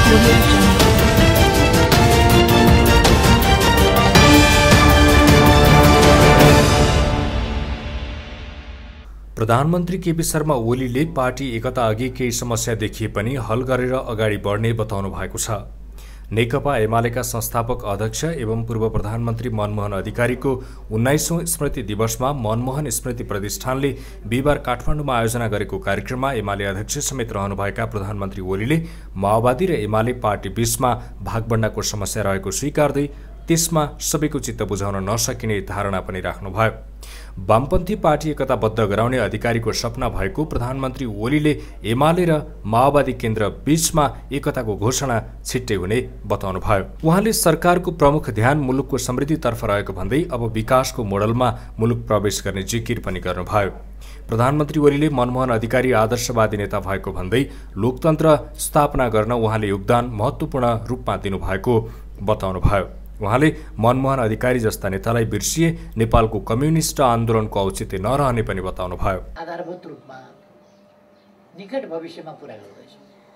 प्रधानमन्त्री केपी शर्मा ओलीले पार्टी एकता अघि केही समस्या देखिए पनि हल गरेर अगाडि बढ्ने बताउनु भएको छ। नेकपा एमालेका संस्थापक अध्यक्ष एवं पूर्व प्रधानमन्त्री मनमोहन अधिकारीको 19औं स्मृति दिवसमा मनमोहन स्मृति प्रतिष्ठानले बिहिबार काठमाडौँमा आयोजना गरेको कार्यक्रममा एमाले अध्यक्ष समेत रहनुभएका प्रधानमन्त्री ओलीले माओवादी र एमाले पार्टी बीचमा भागबण्डाको समस्या रहेको स्वीकार्दै त्यसमा सबैको चित्त बुझाउन नसकिने धारणा पनि राख्नुभयो। वामपन्थी पार्टी एकताबद्ध गराउने अधिकारीको सपना भएको प्रधानमन्त्री ओलीले एमाले र माओवादी केन्द्र बीचमा एकताको घोषणा छिट्टै हुने बताउनुभयो। उहाँले सरकारको प्रमुख ध्यान मुलुकको समृद्धितर्फ रहेको भन्दै अब विकासको मोडलमा मुलुक प्रवेश गर्ने जिकिर पनि गर्नुभयो। प्रधानमन्त्री ओलीले मनमोहन अधिकारी आदर्शवादी नेता भएको भन्दै लोकतन्त्र स्थापना गर्न उहाँले योगदान महत्त्वपूर्ण रूपमा दिनुभएको बताउनुभयो। उहाँले मनमोहन अधिकारी जस्ता नेतालाई बिर्सिए नेपालको कम्युनिस्ट आन्दोलनको औचित्य नरहने पनि बताउनुभयो। आधारभूत रूपमा निकट भविष्यमा पुरा गर्दैछ।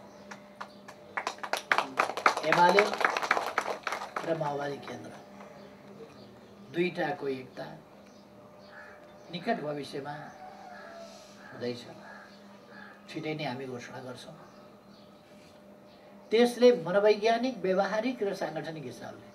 एमाले र माओवादी केन्द्र दुईटाको एकता निकट भविष्यमा हुँदैछ। छिटै नै हामी घोषणा गर्छौँ। त्यसले मनोवैज्ञानिक, व्यवहारिक र साङ्गठनिक हिसाबले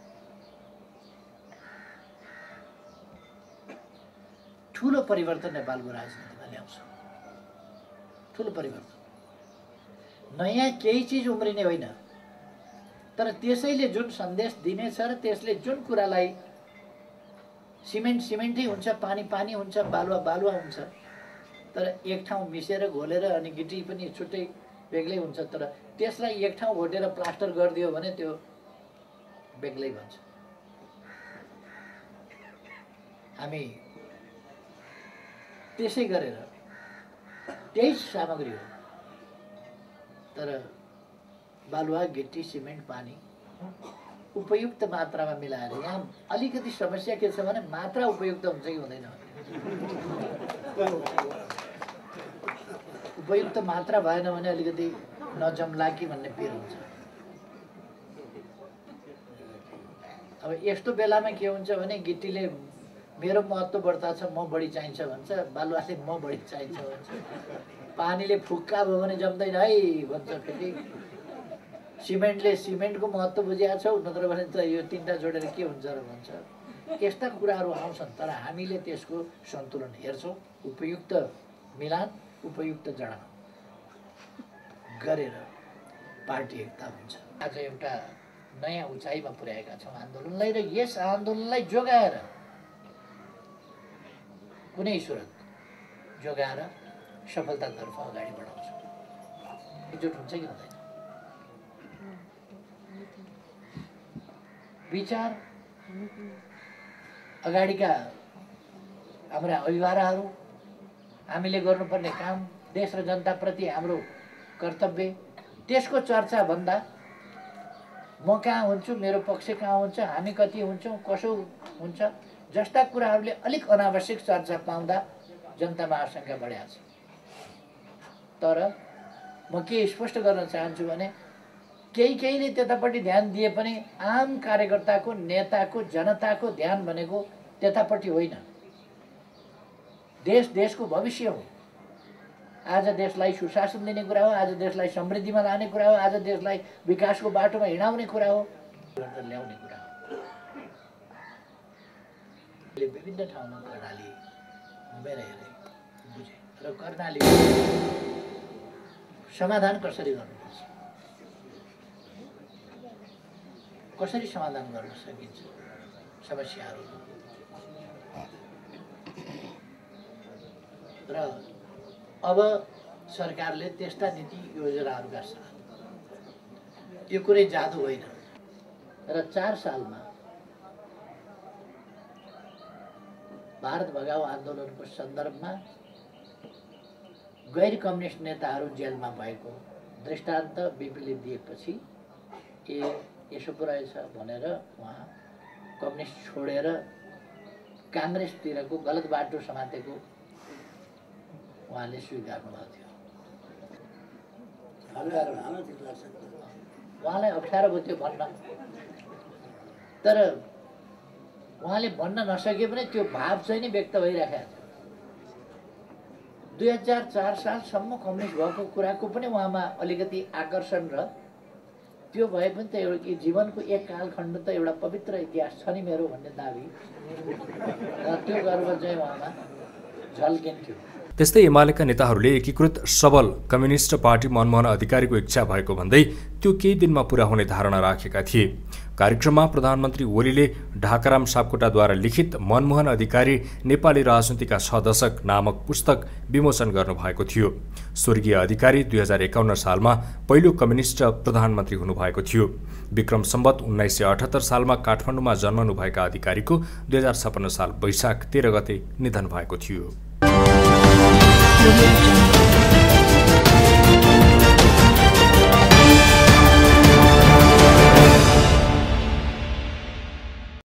ठुलो परिवर्तन नेपालको राजनीतिमा ल्याउँछ। ठुलो परिवर्तन। नयाँ केही चिज उम्रिने होइन, तर त्यसैले जुन सन्देश दिनेछ र त्यसले जुन कुरालाई सिमेन्ट सिमेन्टै हुन्छ, पानी पानी हुन्छ, बालुवा बालुवा हुन्छ, तर एक ठाउँ मिसेर घोलेर अनि गिटी पनि छुट्टै बेग्लै हुन्छ, तर त्यसलाई एक ठाउँ घोटेर प्लास्टर गरिदियो भने त्यो बेग्लै भन्छ। हामी त्यसै गरेर त्यही सामग्री हो, तर बालुवा, गिट्टी, सिमेन्ट, पानी उपयुक्त मात्रामा मिलाएर। यहाँ अलिकति समस्या के छ भने मात्रा उपयुक्त हुन्छ कि हुँदैन। उपयुक्त मात्रा भएन भने अलिकति नजम्ला कि भन्ने पिर हुन्छ। अब यस्तो बेलामा के हुन्छ भने गिट्टीले मेरो महत्त्व बढ्ता छ, म बढी चाहिन्छ भन्छ, बालुवाले म बढी चाहिन्छ भन्छ, पानीले फुक्का भयो भने जम्दैन है भन्छ, फेरि सिमेन्टले सिमेन्टको महत्त्व बुझेको छौ, नत्र भने त यो तिनवटा जोडेर के हुन्छ र भन्छ। यस्ता कुराहरू आउँछन्, तर हामीले त्यसको सन्तुलन हेर्छौँ। उपयुक्त मिलान, उपयुक्त जडान गरेर पार्टी एकता हुन्छ। आज एउटा नयाँ उचाइमा पुर्याएका छौँ आन्दोलनलाई, र यस आन्दोलनलाई जोगाएर कुनै सुरत जोगाएर सफलतातर्फ अगाडि बढाउँछ। एकजुट हुन्छ कि हुँदैन? विचार अगाडिका हाम्रा अभिभावकहरू, हामीले गर्नुपर्ने काम, देश र जनताप्रति हाम्रो कर्तव्य, त्यसको चर्चा भन्दा म कहाँ हुन्छु, मेरो पक्ष कहाँ हुन्छ, हामी कति हुन्छौँ, कसो हुन्छ जस्ता कुराहरूले अलिक अनावश्यक चर्चा पाउँदा जनतामा आशंका बढेको छ। तर म के स्पष्ट गर्न चाहन्छु भने केहीले त्यतापट्टि ध्यान दिए पनि आम कार्यकर्ताको, नेताको, जनताको ध्यान भनेको त्यतापट्टि होइन। देशको भविष्य हो। आज देशलाई सुशासन दिने कुरा हो, आज देशलाई समृद्धिमा लाने कुरा हो, आज देशलाई विकासको बाटोमा हिँडाउने कुरा हो, ल्याउने कुरा हो। विभिन्न ठाउँमा कर्णाली घुमेर हेरेँ, बुझेँ, र कर्णाली समाधान कसरी गर्नुपर्छ, कसरी समाधान गर्न सकिन्छ समस्याहरू, र अब सरकारले त्यस्ता नीति योजनाहरूका साथ, यो कुनै जादु होइन, र 4 सालमा भारत भगाऊ आन्दोलनको सन्दर्भमा गैर कम्युनिस्ट नेताहरू जेलमा भएको दृष्टान्त बिपीले दिएपछि यसो पो रहेछ भनेर उहाँ कम्युनिस्ट छोडेर काङ्ग्रेसतिरको गलत बाटो समातेको उहाँले स्वीकार्नु भएको थियो। उहाँलाई अप्ठ्यारो भयो त्यो भन्न, तर उहाँले भन्न नसके पनि त्यो भाव चाहिँ नि व्यक्त भइरहेको छ। 2004 सालसम्म कम्युनिस्ट भएको कुराको पनि उहाँमा अलिकति आकर्षण र त्यो भए पनि त एउटा कि जीवनको एक कालखण्ड त एउटा पवित्र इतिहास छ नि मेरो भन्ने दाबी र त्यो गर्व चाहिँ उहाँमा झल्किन्थ्यो। त्यस्तै एमालेका नेताहरूले एकीकृत सबल कम्युनिस्ट पार्टी मनमोहन अधिकारीको इच्छा भएको भन्दै त्यो केही दिनमा पूरा हुने धारणा राखेका थिए। कार्यक्रममा प्रधानमन्त्री ओलीले ढाकाराम सापकोटाद्वारा लिखित मनमोहन अधिकारी नेपाली राजनीतिका 6 दशक नामक पुस्तक विमोचन गर्नुभएको थियो। स्वर्गीय अधिकारी 2051 सालमा पहिलो कम्युनिस्ट प्रधानमन्त्री हुनुभएको थियो। विक्रम सम्वत 1978 सालमा काठमाडौँमा जन्मनुभएका अधिकारीको 2056 साल वैशाख 13 गते निधन भएको थियो।